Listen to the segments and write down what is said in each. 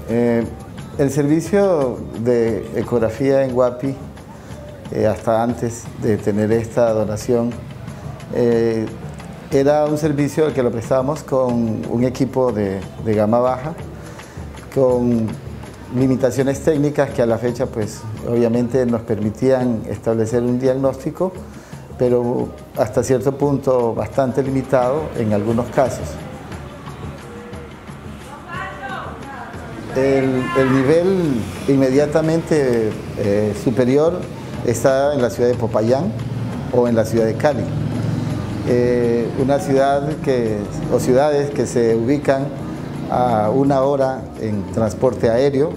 El servicio de ecografía en Guapi, hasta antes de tener esta donación, era un servicio que lo prestábamos con un equipo de gama baja, con limitaciones técnicas que a la fecha pues obviamente nos permitían establecer un diagnóstico, pero hasta cierto punto bastante limitado en algunos casos. El nivel inmediatamente superior está en la ciudad de Popayán o en la ciudad de Cali. Una ciudad o ciudades que se ubican a 1 hora en transporte aéreo,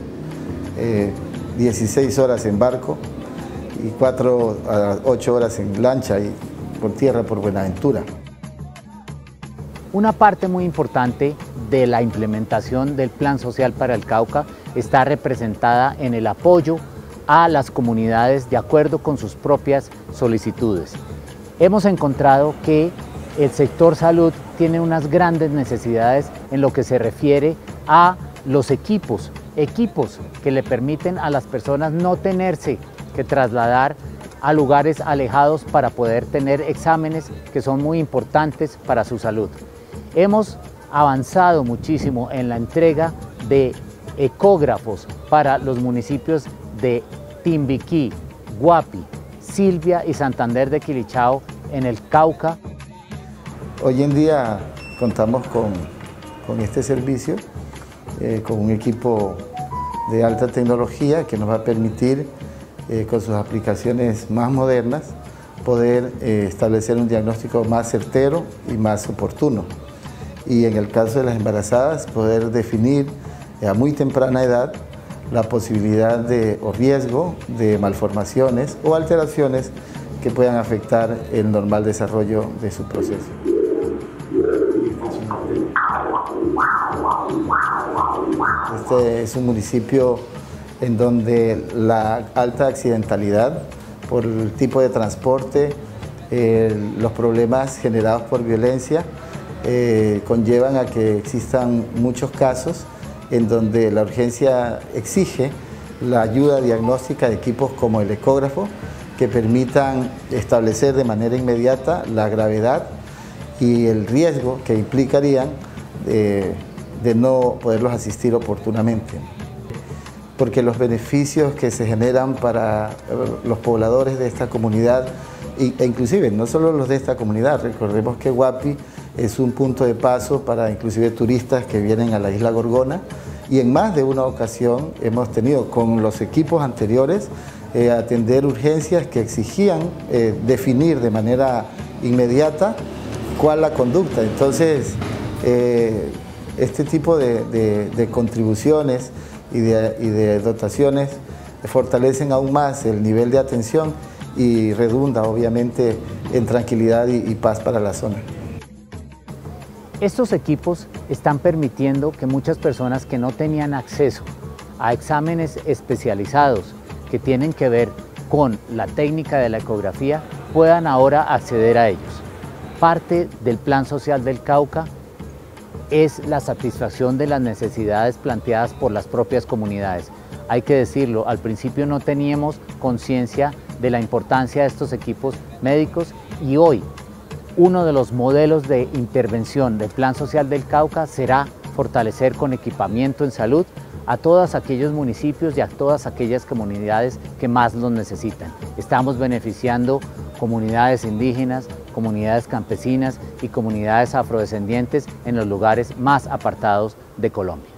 16 horas en barco y 4 a 8 horas en lancha y por tierra por Buenaventura. Una parte muy importante de la implementación del Plan Social para el Cauca está representada en el apoyo a las comunidades de acuerdo con sus propias solicitudes. Hemos encontrado que el sector salud tiene unas grandes necesidades en lo que se refiere a los equipos que le permiten a las personas no tenerse que trasladar a lugares alejados para poder tener exámenes que son muy importantes para su salud. Hemos avanzado muchísimo en la entrega de ecógrafos para los municipios de Timbiquí, Guapi, Silvia y Santander de Quilichao en el Cauca. Hoy en día contamos con este servicio, con un equipo de alta tecnología que nos va a permitir, con sus aplicaciones más modernas, poder establecer un diagnóstico más certero y más oportuno. Y en el caso de las embarazadas, poder definir a muy temprana edad la posibilidad o riesgo de malformaciones o alteraciones que puedan afectar el normal desarrollo de su proceso. Este es un municipio en donde la alta accidentalidad por el tipo de transporte, los problemas generados por violencia, conllevan a que existan muchos casos en donde la urgencia exige la ayuda diagnóstica de equipos como el ecógrafo que permitan establecer de manera inmediata la gravedad y el riesgo que implicarían de no poderlos asistir oportunamente. Porque los beneficios que se generan para los pobladores de esta comunidad, e inclusive no solo los de esta comunidad, recordemos que Guapi es un punto de paso para inclusive turistas que vienen a la isla Gorgona, y en más de una ocasión hemos tenido con los equipos anteriores atender urgencias que exigían definir de manera inmediata cuál la conducta. Entonces, este tipo de contribuciones y de dotaciones fortalecen aún más el nivel de atención y redunda obviamente en tranquilidad y paz para la zona. Estos equipos están permitiendo que muchas personas que no tenían acceso a exámenes especializados que tienen que ver con la técnica de la ecografía puedan ahora acceder a ellos. Parte del Plan Social del Cauca es la satisfacción de las necesidades planteadas por las propias comunidades. Hay que decirlo, al principio no teníamos conciencia de la importancia de estos equipos médicos y hoy uno de los modelos de intervención del Plan Social del Cauca será fortalecer con equipamiento en salud a todos aquellos municipios y a todas aquellas comunidades que más los necesitan. Estamos beneficiando comunidades indígenas, comunidades campesinas y comunidades afrodescendientes en los lugares más apartados de Colombia.